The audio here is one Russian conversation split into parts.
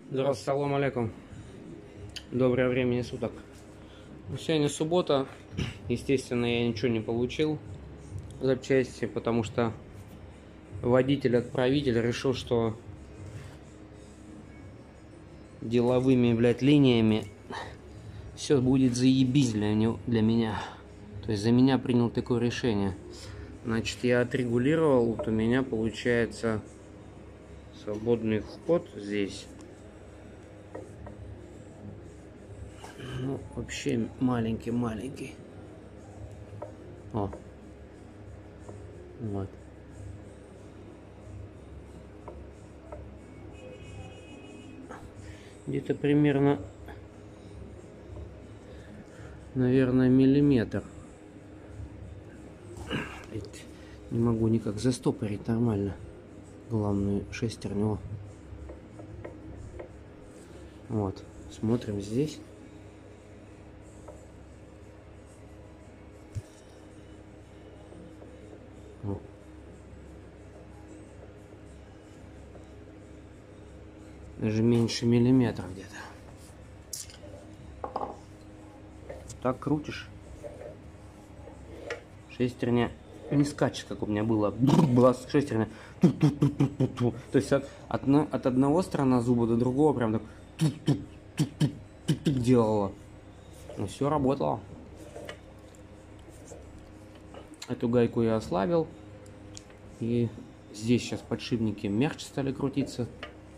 Здравствуйте, салам алейкум. Доброе времени суток. Сегодня суббота. Естественно, я ничего не получил запчасти, потому что водитель-отправитель решил, что деловыми, линиями все будет заебись для меня. То есть за меня принял такое решение. Значит, я отрегулировал. Вот у меня получается свободный вход здесь. Ну, вообще маленький. О. Вот. Где-то примерно, наверное, миллиметр. Не могу никак застопорить нормально главную шестерню. Вот. Смотрим здесь. Даже меньше миллиметра где-то. Так крутишь. Шестерня не скачет, как у меня было. Была шестерня. То есть от одного сторона зуба до другого прям так делала. Но все работало. Эту гайку я ослабил. И здесь сейчас подшипники мягче стали крутиться.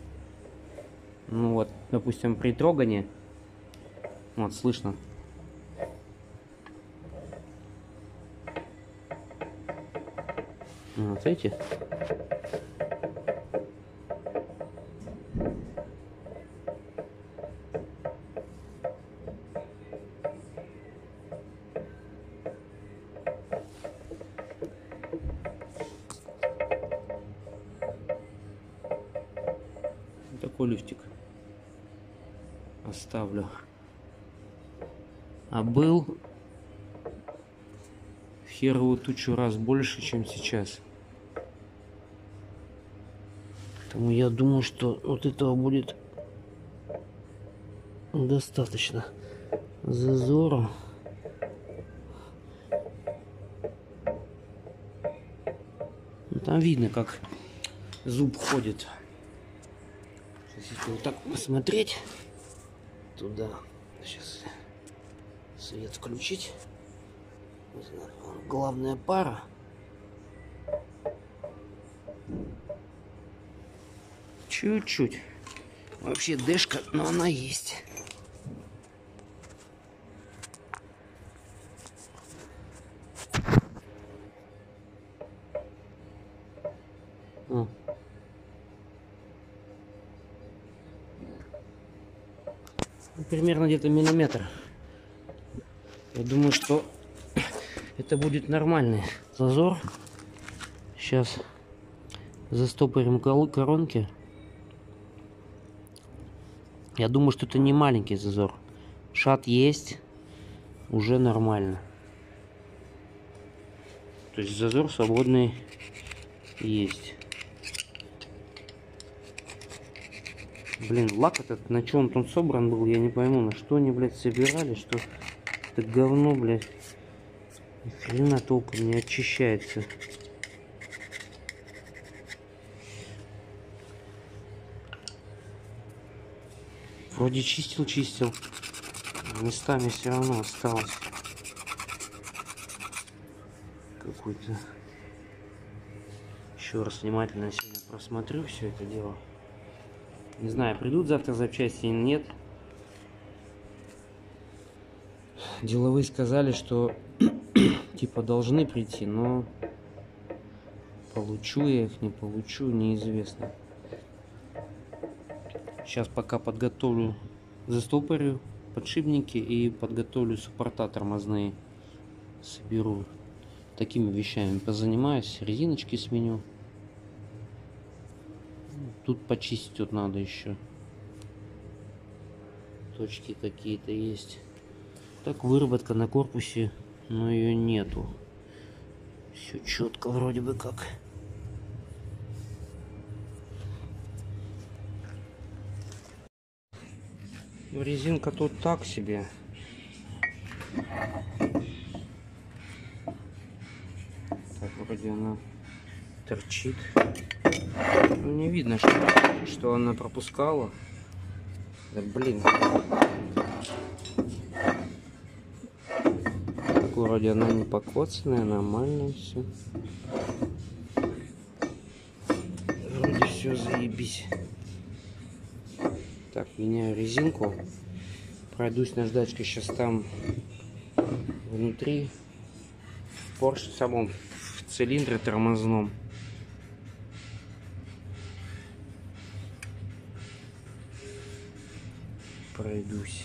Ну вот, допустим, при трогании, вот, слышно. Вот, видите? Такой люфтик оставлю. А был в херовую тучу раз больше, чем сейчас. Поэтому я думаю, что вот этого будет достаточно зазора. Ну, там видно, как зуб ходит. Если вот так посмотреть туда, сейчас свет включить, главная пара, чуть-чуть, вообще дэшка, но она есть. Примерно где-то миллиметр. Я думаю, что это будет нормальный зазор. Сейчас застопорим коронки. Я думаю, что это не маленький зазор. Шат есть, уже нормально. То есть зазор свободный есть. Блин, лак этот, на чем он собран был, я не пойму, на что они, блядь, собирали, что это говно, блядь, ни хрена толком не очищается. Вроде чистил, местами все равно осталось какой-то. Еще раз внимательно сегодня просмотрю все это дело. Не знаю, придут завтра запчасти или нет. Деловые сказали, что типа должны прийти, но получу я их, не получу, неизвестно. Сейчас пока подготовлю, застопорю подшипники и подготовлю суппорта тормозные. Соберу. Такими вещами позанимаюсь, резиночки сменю. Тут почистить вот надо еще. Точки какие-то есть. Так, выработка на корпусе, но ее нету. Все четко вроде бы как. Резинка тут так себе. Так, вроде она торчит. Ну, не видно, что она пропускала. Да блин. Так, вроде она не покоцанная, нормально все. Вроде все заебись. Так, меняю резинку. Пройдусь наждачкой сейчас там внутри. В Porsche самом, в цилиндре тормозном. Пройдусь.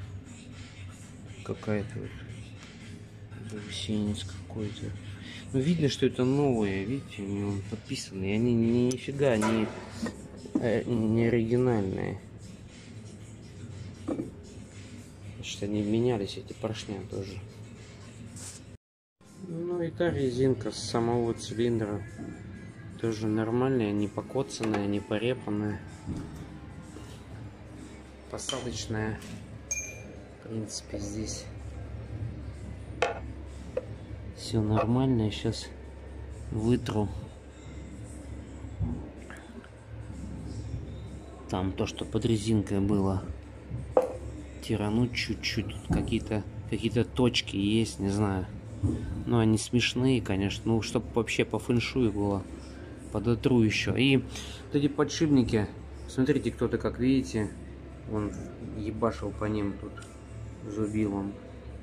Какая-то вот заусенец какой-то. Ну, видно, что это новые, видите, у него подписаны. И они нифига не оригинальные. Значит, они менялись, эти поршня тоже. Ну и та резинка с самого цилиндра тоже нормальная, не покоцанная, не порепанная. Посадочная. В принципе, здесь все нормально. Я сейчас вытру там то, что под резинкой было. Тирануть чуть-чуть. Какие-то точки есть, не знаю. Но они смешные, конечно. Ну, чтобы вообще по фэншую было. Подотру еще. И вот эти подшипники. Смотрите, кто-то, как видите, он ебашил по ним тут зубилом.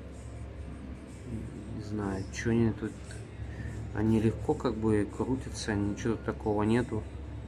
Не знаю, что они тут. Они легко как бы крутятся, ничего такого нету.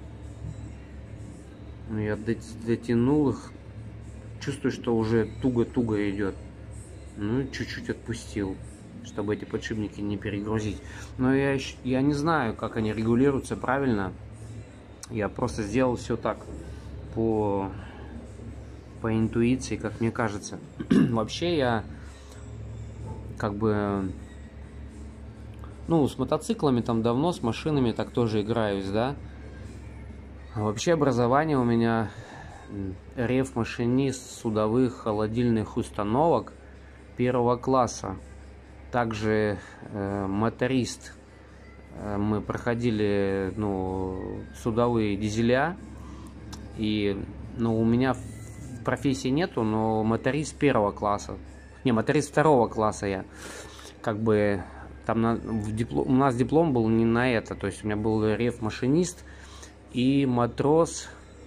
Но я дотянул их. Чувствую, что уже туго-туго идет. Ну, чуть-чуть отпустил, чтобы эти подшипники не перегрузить. Но я не знаю, как они регулируются правильно. Я просто сделал все так по интуиции, как мне кажется. Вообще я как бы, ну, с мотоциклами там давно, с машинами так тоже играюсь, да. А вообще образование у меня рев-машинист судовых холодильных установок 1 класса. Также моторист. Мы проходили, ну, судовые дизеля. И, ну, у меня профессии нету, но моторист 1 класса. Не, моторист 2 класса я. Как бы там у нас диплом был не на это. То есть у меня был рев-машинист и матрос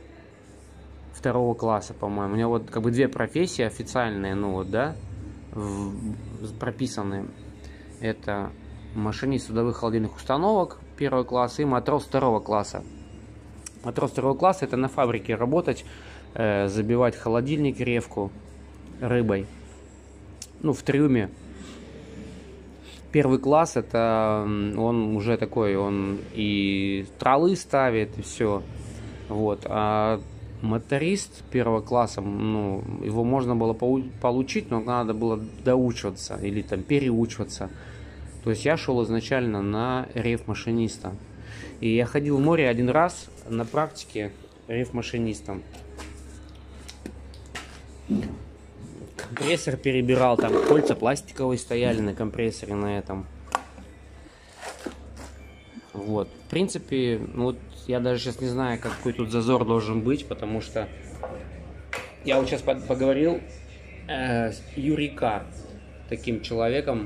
2 класса, по-моему. У меня вот как бы 2 профессии официальные, ну вот, да, прописаны. Это машинист судовых холодильных установок 1 класса и матрос 2 класса. Матрос 2 класса — это на фабрике работать, забивать холодильник, ревку рыбой. Ну, в трюме. 1 класс — это он уже такой, он и тралы ставит, и все. Вот. А моторист 1 класса, ну, его можно было получить, но надо было доучиваться или там переучиваться. То есть я шел изначально на рев-машиниста. И я ходил в море 1 раз на практике рев-машинистом. Компрессор перебирал, там кольца пластиковые стояли на компрессоре на этом. Вот. В принципе, ну вот я даже сейчас не знаю, какой тут зазор должен быть, потому что я вот сейчас поговорил с Юрика, таким человеком.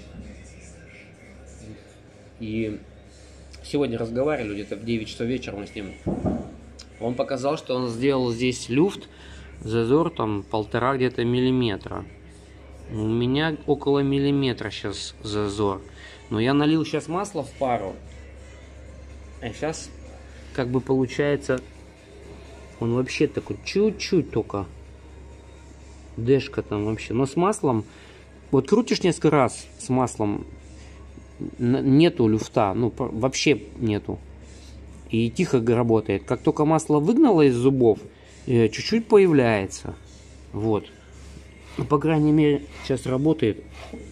И сегодня разговаривали, где-то в 9 часов вечера мы с ним. Он показал, что он сделал здесь люфт, зазор там 1,5 где-то миллиметра. У меня около миллиметра сейчас зазор. Но я налил сейчас масло в пару. А сейчас как бы получается он вообще такой чуть-чуть только. Дэшка там вообще. Но с маслом, вот крутишь несколько раз с маслом, нету люфта, ну вообще нету. И тихо работает. Как только масло выгнало из зубов, чуть-чуть появляется. Вот. Ну, по крайней мере, сейчас работает.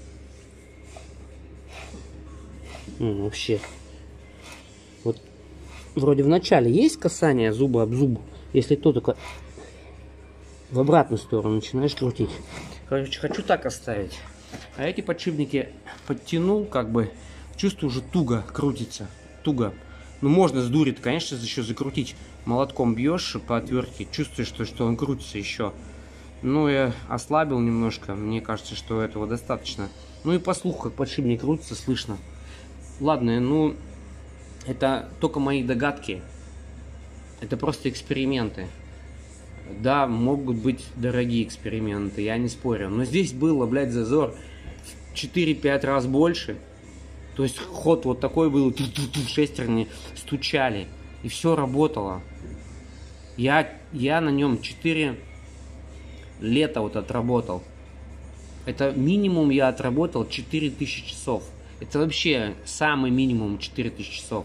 Ну, вообще. Вот вроде в начале есть касание зуба об зуб. Если то только в обратную сторону начинаешь крутить. Короче, хочу так оставить. А эти подшипники подтянул, как бы, чувствую, уже туго крутится. Туго. Ну, можно сдурить, конечно, еще закрутить. Молотком бьешь по отвертке, чувствуешь, что он крутится еще. Ну, я ослабил немножко. Мне кажется, что этого достаточно. Ну и по слуху, как подшипник крутится, слышно. Ладно, ну, это только мои догадки. Это просто эксперименты. Да, могут быть дорогие эксперименты, я не спорю. Но здесь было, блядь, зазор в 4-5 раз больше. То есть ход вот такой был, шестерни стучали. И все работало. Я на нем 4 лета вот отработал. Это минимум я отработал 4000 часов. Это вообще самый минимум 4000 часов.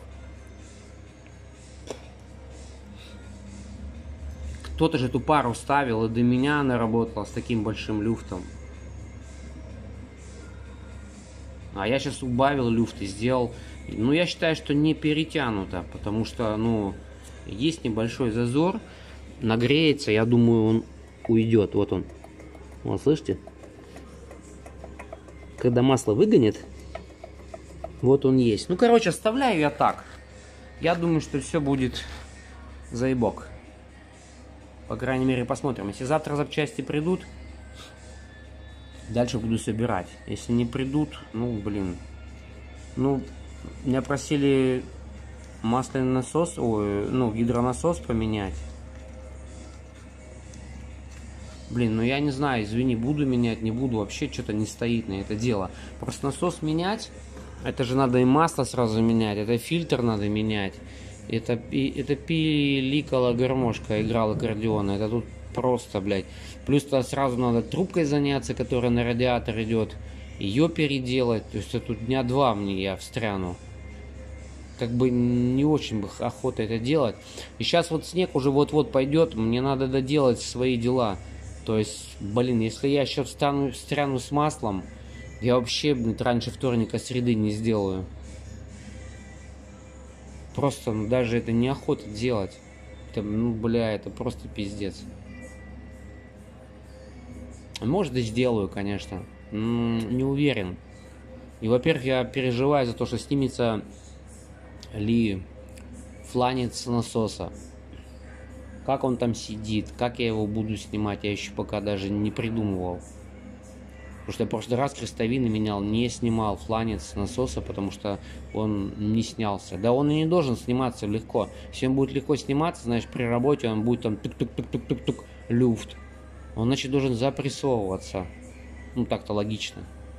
Кто-то же эту пару ставил, и до меня она работала с таким большим люфтом. А я сейчас убавил люфт и сделал. Ну, я считаю, что не перетянуто, потому что, ну, есть небольшой зазор. Нагреется, я думаю, он уйдет. Вот он. Вот, слышите? Когда масло выгонит, вот он есть. Ну, короче, оставляю я так. Я думаю, что все будет заебок. По крайней мере, посмотрим. Если завтра запчасти придут, дальше буду собирать. Если не придут, ну, блин. Ну, меня просили масляный насос, ну, гидронасос поменять. Блин, ну я не знаю, извини, буду менять, не буду. Вообще что-то не стоит на это дело. Просто насос менять, это же надо и масло сразу менять, это фильтр надо менять. Это пиликала гармошка, играл аккордеон. Это тут просто, блядь. Плюс-то сразу надо трубкой заняться, которая на радиатор идет. Ее переделать. То есть это тут дня 2 мне я встряну. Как бы не очень бы охота это делать. И сейчас вот снег уже вот-вот пойдет. Мне надо доделать свои дела. То есть, блин, если я еще встряну с маслом, я вообще, блин, раньше вторника, среды не сделаю. Просто, ну, даже это неохота делать. Это, ну, бля, это просто пиздец. Может, и сделаю, конечно. Не уверен. И, во-первых, я переживаю за то, что снимется ли фланец насоса. Как он там сидит, как я его буду снимать, я еще пока даже не придумывал. Потому что я в прошлый раз крестовины менял, не снимал фланец насоса, потому что он не снялся. Да он и не должен сниматься легко. Если он будет легко сниматься, значит, при работе он будет там тук-тук-тук-тук-тук люфт. Он, значит, должен запрессовываться. Ну, так-то логично.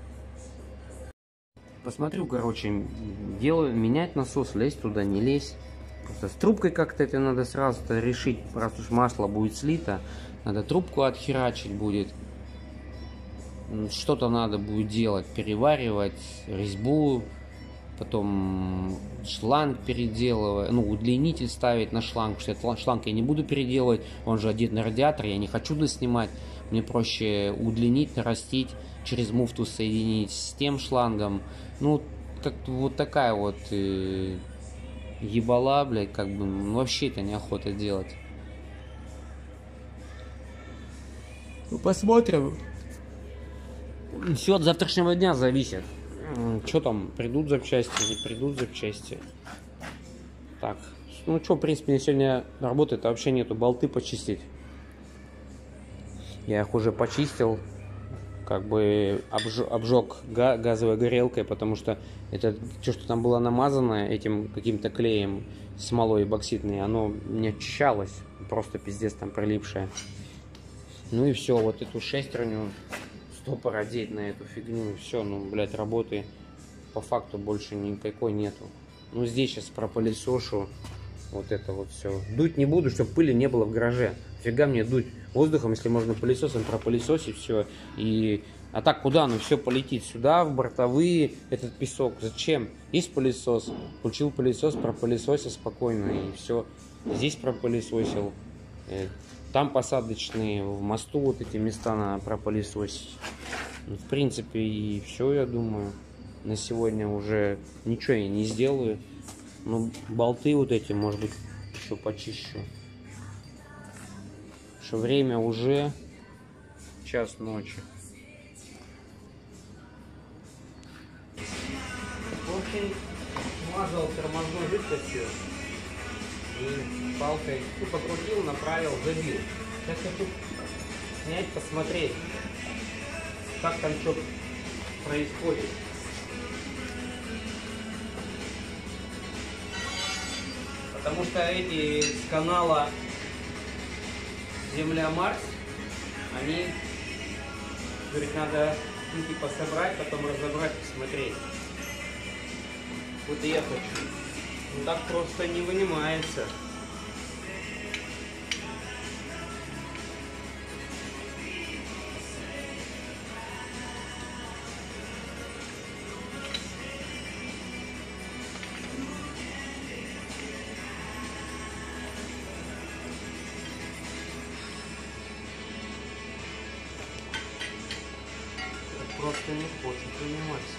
Посмотрю, короче, делаю, менять насос, лезть туда, не лезь. Просто с трубкой как-то это надо сразу-то решить, раз уж масло будет слито, надо трубку отхерачить будет. Что-то надо будет делать, переваривать резьбу, потом шланг переделывать, ну, удлинитель ставить на шланг, потому что этот шланг я не буду переделывать, он же одет на радиатор, я не хочу доснимать, мне проще удлинить, нарастить, через муфту соединить с тем шлангом. Ну, как-то вот такая вот ебала, блядь, как бы, ну, вообще это неохота делать. Ну, посмотрим. Все от завтрашнего дня зависит. Что там, придут запчасти, не придут запчасти. Так, ну что, в принципе, мне сегодня работает, вообще нету, болты почистить. Я их уже почистил, как бы обжег газовой горелкой, потому что это, что там было намазано этим каким-то клеем, смолой эпоксидной, оно не очищалось, просто пиздец там прилипшее. Ну и все, вот эту шестерню стопор одеть на эту фигню, все, ну, блядь, работы по факту больше никакой нету. Ну, здесь сейчас пропылесошу вот это вот все. Дуть не буду, чтобы пыли не было в гараже. Фига мне дуть воздухом, если можно пылесосом пропылесосить все. А так куда? Ну, все полетит сюда, в бортовые, этот песок. Зачем? Есть пылесос. Включил пылесос, пропылесосил спокойно, и все. Здесь пропылесосил. Там посадочные, в мосту вот эти места надо пропылесосить. В принципе, и все, я думаю. На сегодня уже ничего я не сделаю. Ну, болты вот эти, может быть, еще почищу. что время уже 1 ночи. В общем, смазал тормозной жидкостью и палкой покрутил, направил, забил. Сейчас хочу снять, посмотреть, как там что происходит. Потому что эти с канала Земля-Марс, они, говорит, надо типа собрать, потом разобрать, посмотреть. Вот и я хочу. Ну так просто не вынимается. Просто не хочет выниматься.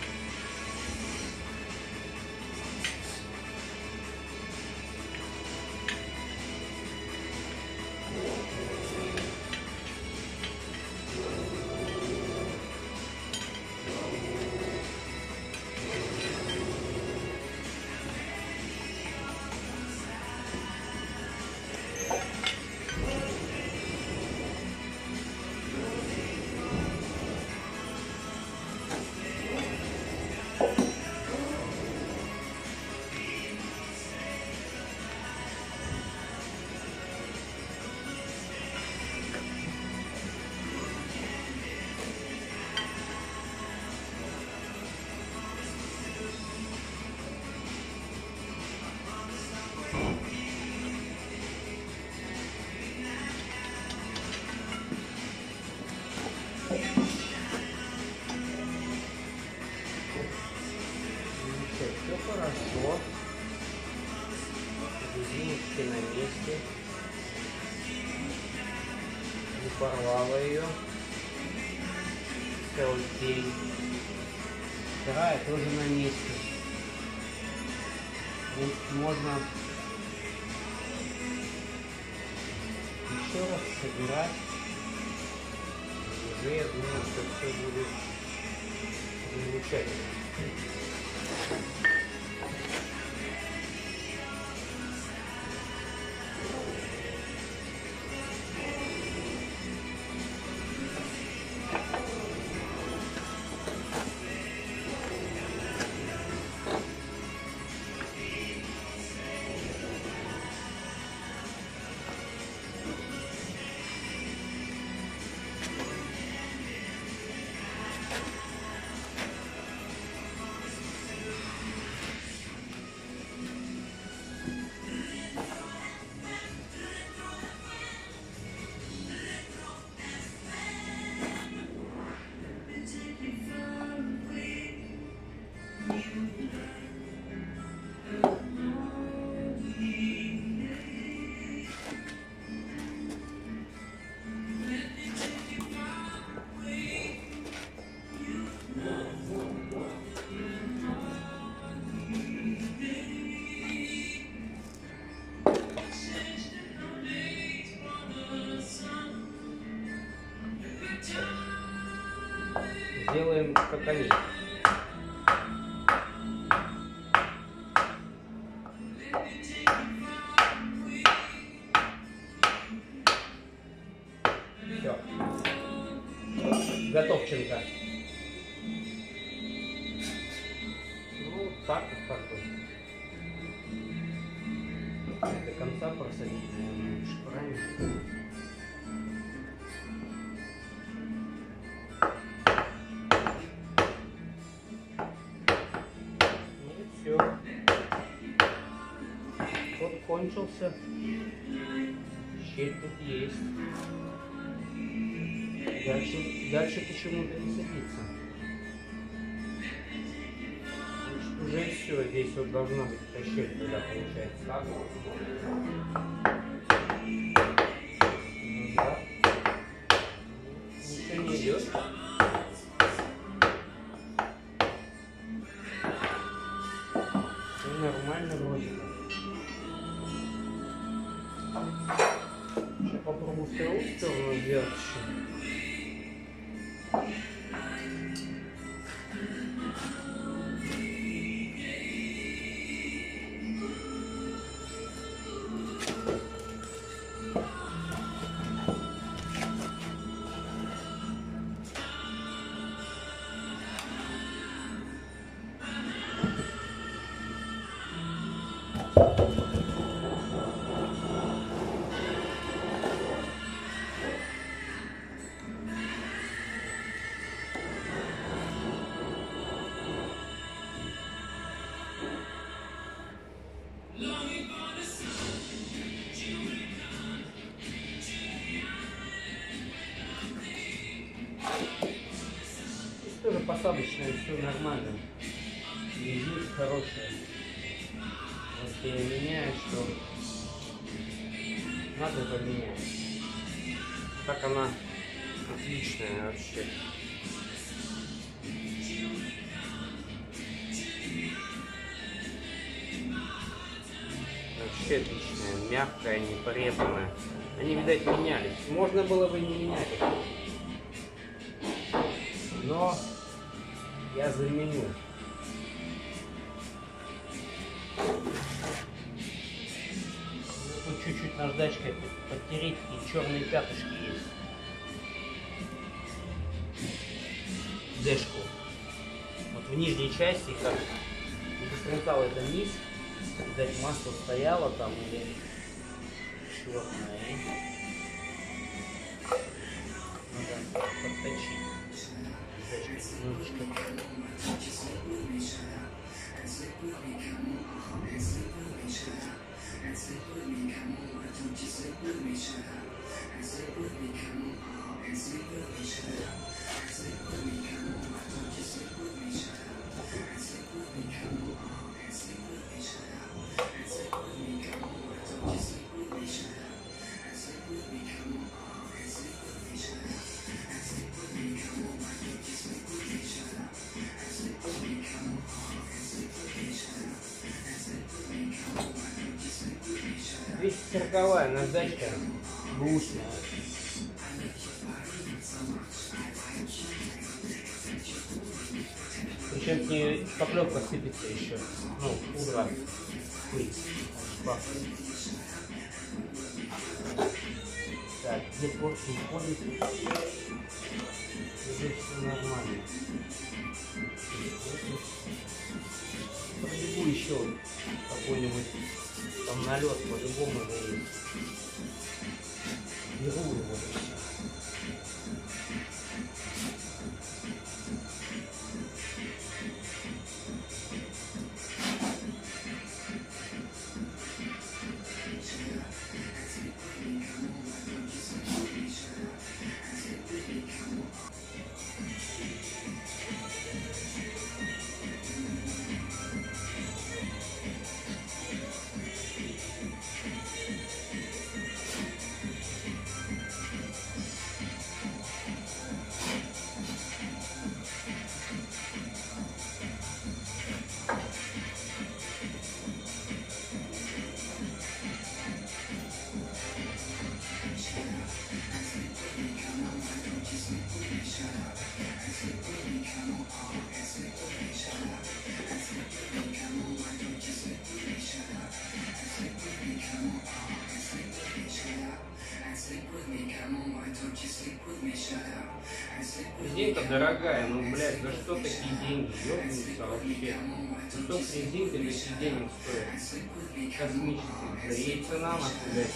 Все хорошо. Резиночки на месте. Не порвала ее. Все окей. Вторая тоже на месте. Вот можно еще раз собирать. Уже я думаю, что все будет замечательно. Делаем как они. Все. Готовченко. Ну, так вот как бы. До конца просадить, наверное, лучше, правильно? Ход кончился. Щель тут есть. Дальше почему-то не садится. Значит, уже все. Здесь вот должна быть эта щель, туда получается. Так? Ну, да. Ничего не идет. Все нормально вроде как. Сейчас попробую вторую сторону. отверточем. Тоже посадочное, все нормально. Резинка хорошая. Если я меняю, что надо поменять. Так она отличная вообще. Вообще отличная, мягкая, не порезанная. Они, видать, менялись. Можно было бы не менять их. Но я заменю. Тут чуть-чуть наждачкой подтереть, и черные пятышки есть. Дэшку. Вот в нижней части, как дифференциал, это низ. Видать, масло стояло там или черное. Надо подточить. Немножечко. Здесь 40-я наждачка бушная. Причем к ней шпаклевка сыпется еще. Ну, пудра. Пыль. Так, где порции ходит? Здесь все нормально. Пробегу еще какой-нибудь там налет по-любому есть. Беру его. Резинка дорогая, ну, блядь, за что такие деньги? Ёбнуться вообще. Кусок резинки таких денег стоит. Космических. Да ей цена, нахуй, блядь.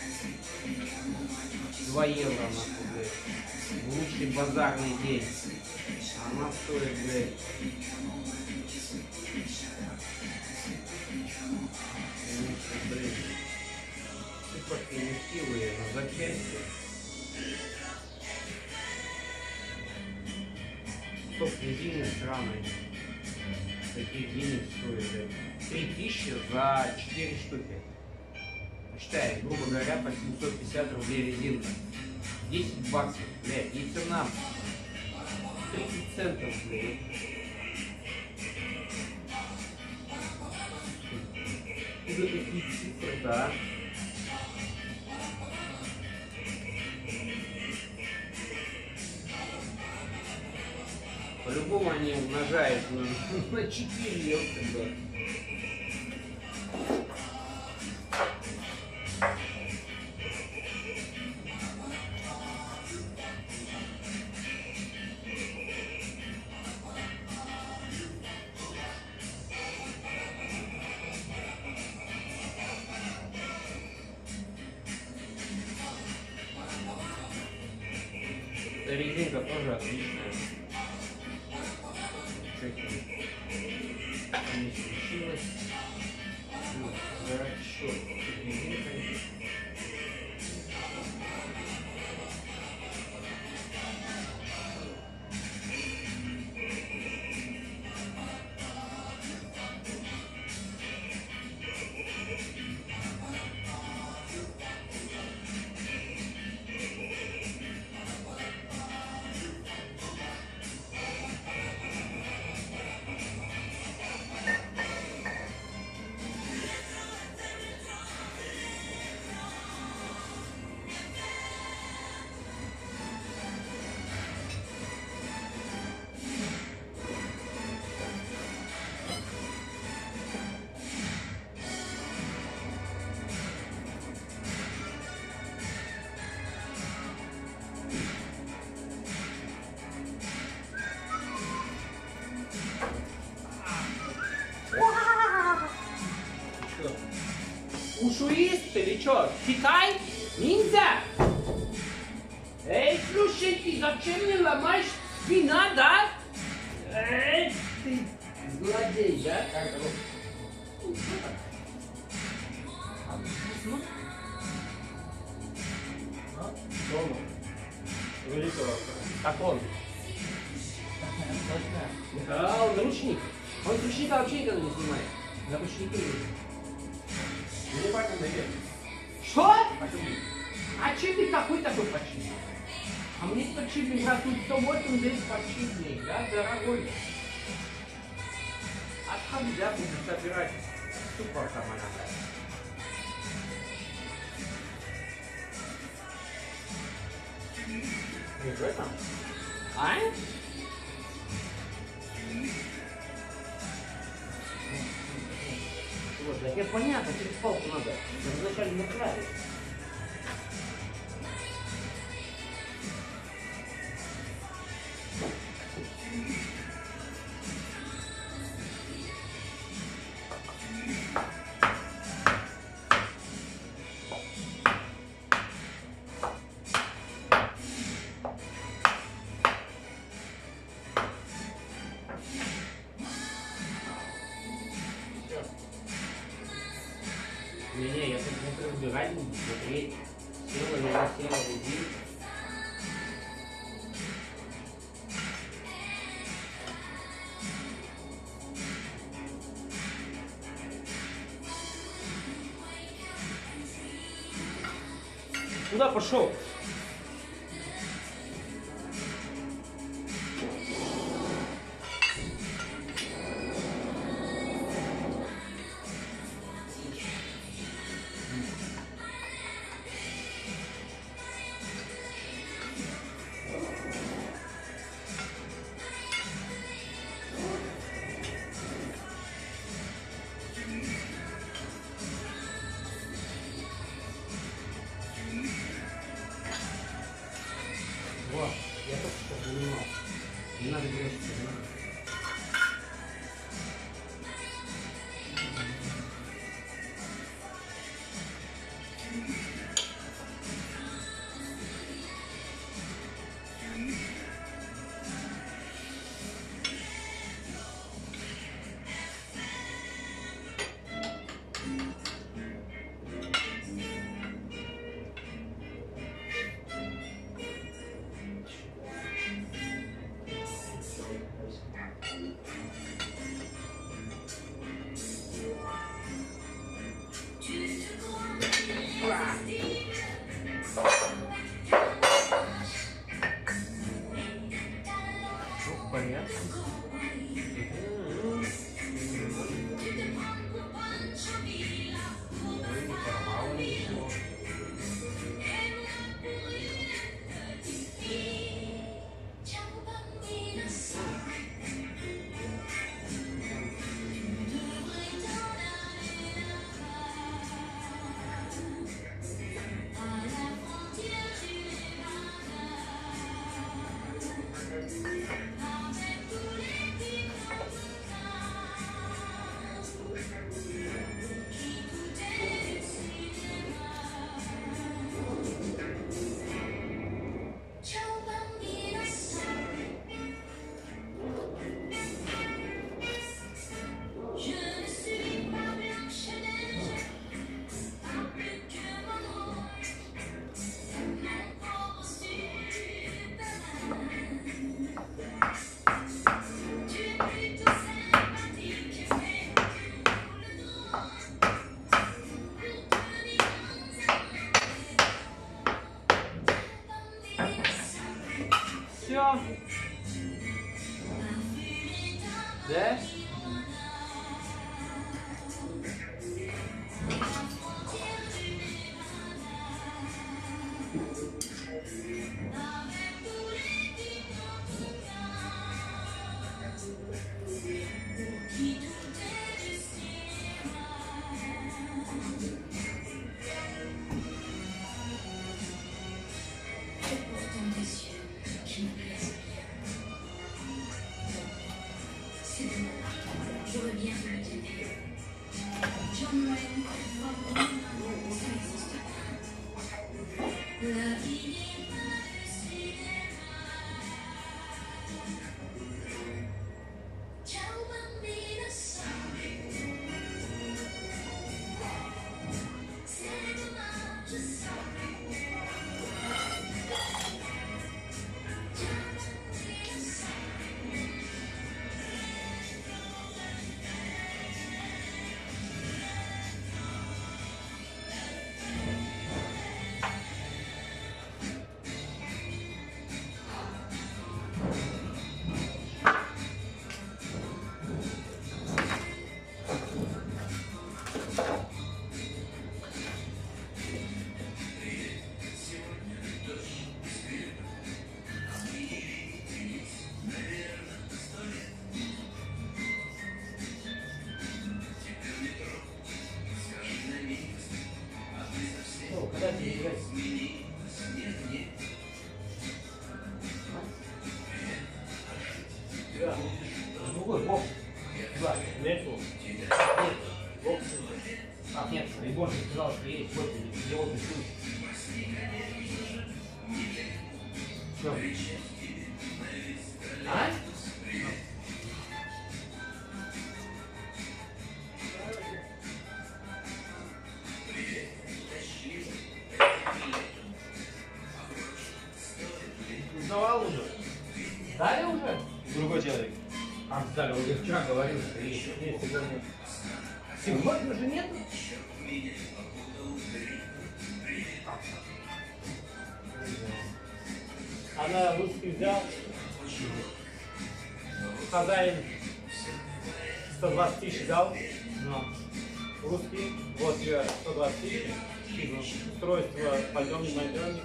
2 евро, нахуй, блядь. В лучший базарный день. Она стоит, блядь. Блин. Супер примитивные на запястье. Стоп резины сраной. Таких денег стоит. 3000 за 4 штуки. Считай, грубо говоря, по 750 рублей резинка. 10 баксов, блядь, и цена 30 центов, блядь. И за такие цифры, да. по-любому они умножают на 4, да. Резинка тоже отличная. Чуть не случилось. За счет резинкой. Ушуист или что? Китай? Ниндзя? Эй, слушай, ты зачем мне ломаешь спина, да? Эй, ты злодей, да? Дома. Великого. Как он? Да, он ручник. Он с ручника вообще никогда не снимает. На ручнике есть. Мне папа дает. Что? А чем ты такой почти? А мне подшипник, раз тут 180 подшипник, да, дорогой. А там я буду собирать супер самолета. Не в этом? А? Вот, так я понятно, через палку надо. Но вначале направить. Не, я тут не разбирать буду, смотреть, села ли она, села резинка. Куда пошел? Вот, я только что понимал. Не надо делать, что надо. Понятно. Все. Да? J'aurais bien voulu t'aider. John Wayne, ça n'existe pas. La vie n'est pas le cinéma. Ciao bambina, c'est dommage, ça. Другой бокс. Да, нету. Нет. Бокс. А, нет, Рибон сказал, что есть. Вот его пишу. Что? А? Сдавал уже? Дали уже? Другой человек. А, сдали, он вчера говорил, что есть сегодня. Сегодня уже нет? Она русский взял. Хозяин 120 тысяч дал. Русский. Вот тебе 120 тысяч. Устройство подъемник, найдемник.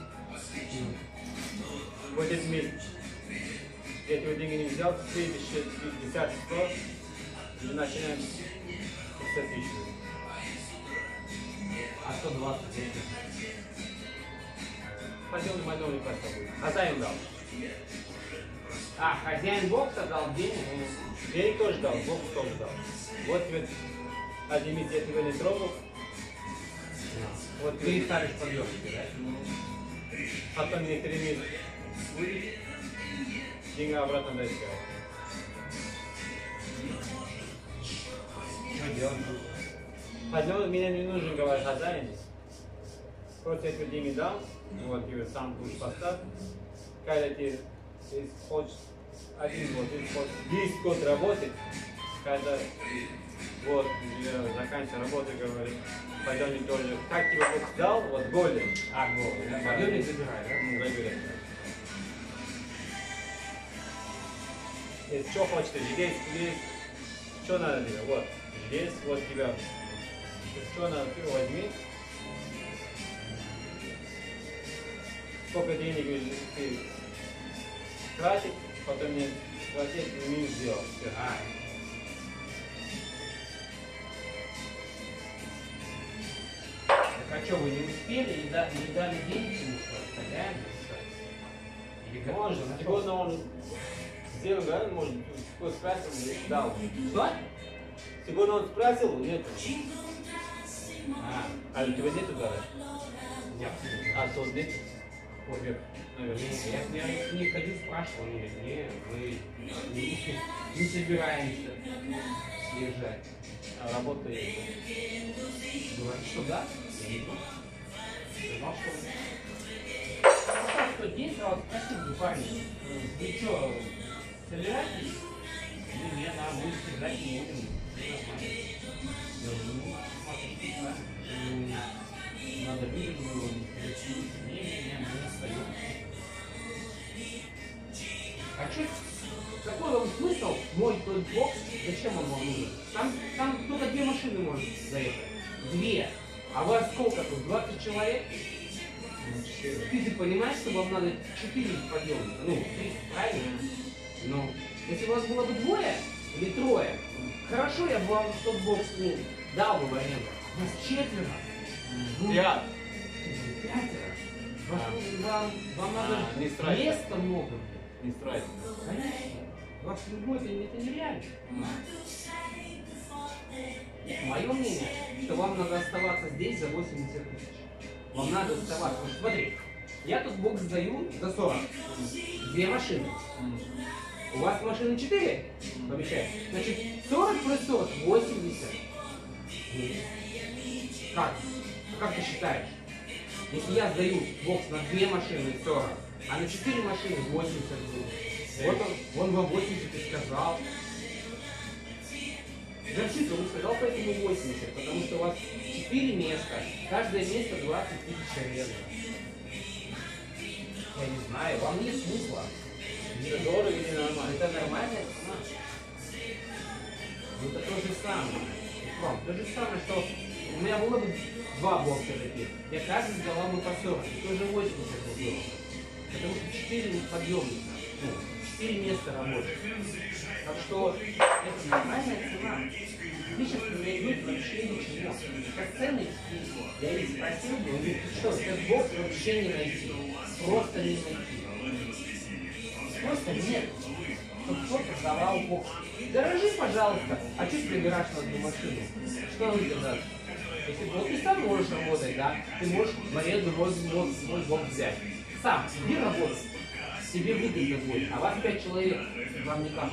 Вот этот месяц. Я эти деньги не взял, следующие 50-100 и начинаем 50 тысяч. А 120 тысяч? Пойдем в майдовник поставим. Хозяин дал. А, хозяин бокса дал денег? Денег тоже дал, бокс тоже дал. Вот тебе один месяц я тебя не трогал. Вот Ты ставишь подъемники, да? потом мне 3 месяца будет. Деньги обратно дай сказать. Что делать? Пойдем, меня не нужен, говорит хозяин. Просто я тебе деньги дал, вот тебе сам будешь поставь. Когда ты хочешь 1 год, ты хочешь 10 год работать, когда вот заканчивается работа, говорит, пойдем тоже. Как тебе бокс дал, вот голем. А, голый, да? Подъемник забирай, да? Забирай. Если что хочешь, желез, что надо тебе? Вот, желез, вот тебя. Что надо, ты возьми. Сколько денег ты тратить, потом мне платить, минус сделал. Все. Так а что, вы не успели и не дали денег ему, что ли? Хозяин? Может, сегодня он сделал, да, может, кто спросил, дал. Что? Сегодня он спросил, нет. А у тебя нету гаража? Нет. А тот нет? Вот вверх. Я не ходил, спрашивал, он говорит, не, мы не собираемся съезжать. А работа есть. Говорит, что да? Я не знал. Сказал, что в тот день сразу спросил, парни, вы что, собираетесь? Ну, нет, а мы съезжать не будем. Я говорю, ну, смотрите, да. Надо видеть, не, мы остаемся. А что, какой вам смысл мой тот бокс, зачем он вам нужен? Там только 2 машины может заехать. 2. А вас сколько тут? 20 человек? Ты понимаешь, что вам надо 4 подъемника? Ну, 3, правильно? Ну, если у вас было бы 2 или 3, хорошо, я бы вам тот бокс дал бы в аренду. У нас 4. Ну, 5. 5. Вам надо не страйк. места много. Не строить. Конечно. 20 любой, это нереально. Мое мнение, что вам надо оставаться здесь за 80 тысяч. Вам надо оставаться. Вот смотри, я тут бокс сдаю за 40. 2 машины. У вас машины 4 помещают. Значит, 40 плюс 40, 80. Как? Как ты считаешь? Если я сдаю бокс на 2 машины 40, а на 4 машины 80 будет. Вот он вам 80 и сказал. Жемчуг, он сказал поэтому 80, потому что у вас 4 места, каждое место 20 тысяч аренда. Я не знаю, вам нет смысла. Это дорого или нормально? Это нормальная цена. Ну, это то же самое. Вам, то же самое, что у меня было бы 2 бокса таких. Я каждый сдавал бы по 40, и тоже 80 было. Потому что 4 подъемника, ну, 4 места работают. Так что это нормальная цена. Вы сейчас не идете вообще ничего. Как цены, я их спросил, он говорит, ты что, этот бокс вообще не найти. Просто не найти. Просто нет. Чтобы кто-то продавал бокс. Гаражи, пожалуйста. А что тебе гараж на одну машину? Что он тебе даст? Если вот ты сам можешь работать, да, ты можешь в аренду мой бокс взять. Сам, иди работай. Тебе выгодно будет, а вас 5 человек, вам никак.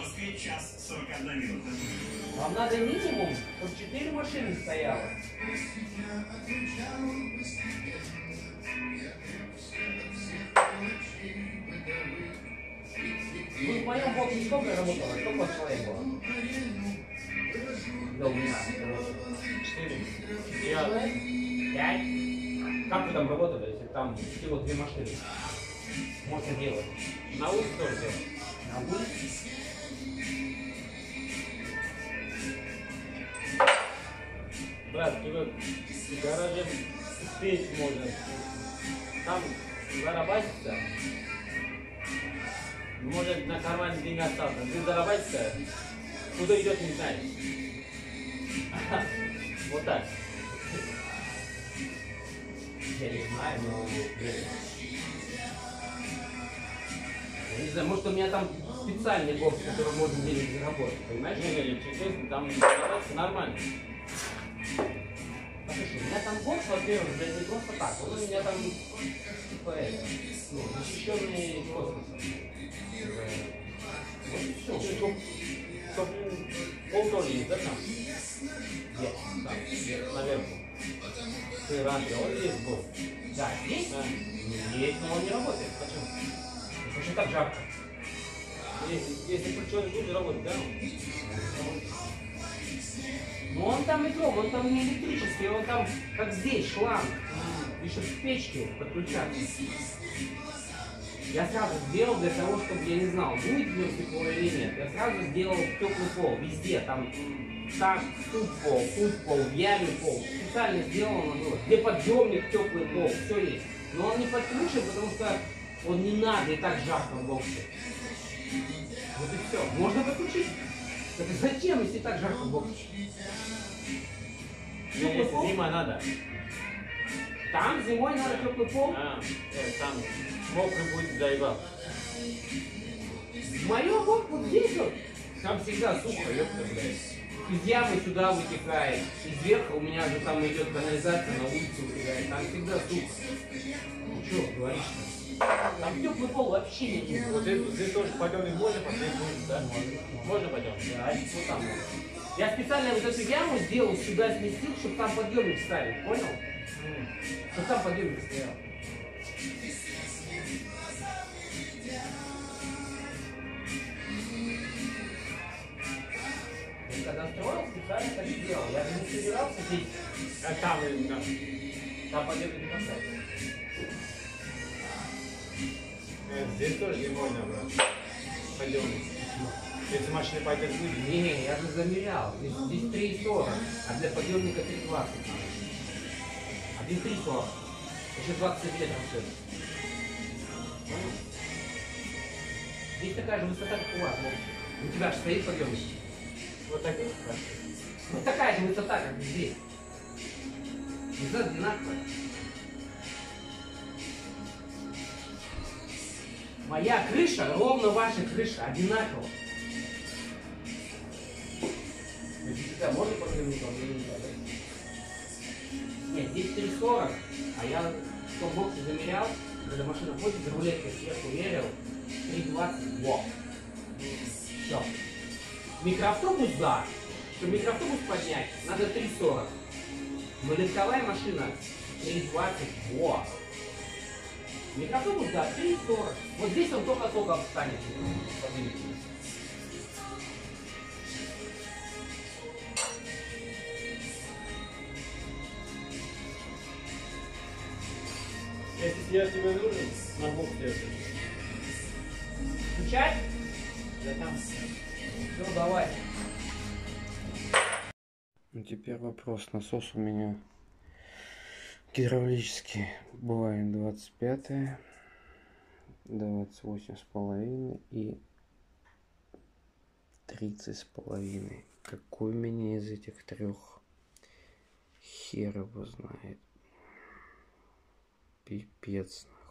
Вам надо минимум, чтобы 4 машины стояло. Вы в моем боксе сколько работало? Сколько у вас человек было? Да у меня. 4. 5? Как вы там работали, если там всего 2 машины? Можно делать. На улице тоже делать. На улице? Брат, ты вот в гараже успеть можно. Там зарабатиться. Может на кармане деньги остаться. Ты зарабатиться, куда идет, не знаешь. Вот так. Я не знаю, но... Я не знаю, может у меня там специальный бокс, который можно денег заработать, понимаешь? Не, честно, там зарабатиться нормально. Послушай, у меня там бокс, во-первых, блядь, не просто так. Он у меня там, типа, это, ну, защищенный космосом. Вот и все. Чтоб полтора есть, да, там? Где? Там, наверху. Ты раньше делал здесь был? Да, есть? Да. Есть, но он не работает. Почему? Потому что так жарко. Если ключом не будет работать, да? Но он там и он там не электрический, он там, как здесь, шланг. Еще к печке подключаться. Я сразу сделал для того, чтобы я не знал, будет ли тепло или нет. Я сразу сделал теплый пол везде. Там тут пол, в яме пол. Специально сделано было. Где подъемник, теплый пол, все есть. Но он не подключен, потому что он не надо, и так жарко в боксе. Вот и все. Можно подключить. Так зачем, если так жарко в боксе? Если зима надо. Там зимой надо теплый пол. Там мокрый будет заебал. В моем вот здесь вот, там всегда сухо, ёпта, блядь. Из ямы сюда вытекает, из верха у меня же там идет канализация, на улицу вытекает, там всегда сухо. Ну что говоришь-то? Там теплый пол вообще не Вот здесь тоже подъемник можно посмотреть, будет, да? Можно пойдем? Да, вот там можно. Я специально вот эту яму сделал, сюда сместил, чтобы там подъемник ставить, понял? Чтобы там подъемник стоял. Я когда строил, специально так сделал. Я же не собирался здесь. А там, да. Там подъемник не поставить. Здесь тоже не можно, брат. Подъемник. Если машина пойдет выйдет. Не, я же замерял. Здесь 3,40, а для подъемника 3,20 надо. А здесь 3,40. Еще 20 сантиметров стоит. Понял? Здесь такая же высота, как у вас. У тебя же стоит подъемник. Вот так вот. Вот такая же высота, как здесь. Высота одинаковая. Моя крыша ровно ваша крыша, одинаково. Если тебя можно подъемником, или не надо? Нет, здесь 3,40, а я в том боксе замерял, когда машина ходит, за рулеткой сверху мерил, 3,20, во. Все. Микроавтобус, да. Чтобы микроавтобус поднять, надо 3,40. Но легковая машина 3,20, во. Микроавтобус, да, 3,40. Вот здесь он только-только встанет. Если я тебе нужен, на бок тебе. Включать? Я там. Все, давай. Ну, теперь вопрос. Насос у меня гидравлический. Бывает 25, 28,5 и 30,5. Какой меня из этих трех хер его знает. Пипец.